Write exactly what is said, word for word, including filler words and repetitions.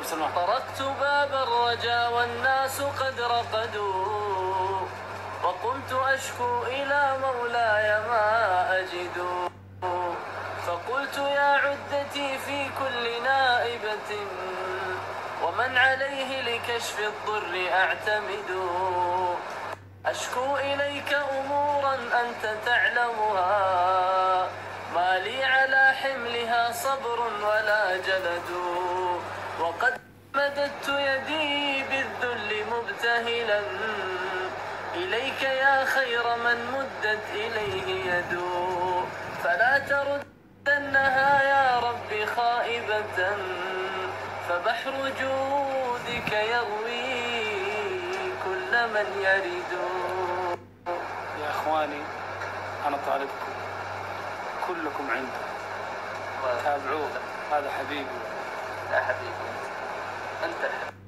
سلمان. طرقت باب الرجا والناس قد رقدوا، وقمت أشكو إلى مولاي ما أجد، فقلت يا عدتي في كل نائبة ومن عليه لكشف الضر أعتمد، أشكو إليك أمورا أنت تعلمها، ما لي على حملها صبر ولا جلد، وقد مددت يدي بالذل مبتهلا إليك يا خير من مدت إليه يد، فلا تردنها يا رب خائبة، فبحر جودك يروي كل من يرد. يا إخواني أنا طالبكم كلكم عنده، تابعوه، هذا حبيبي. يا حبيبي أنت الحبيب.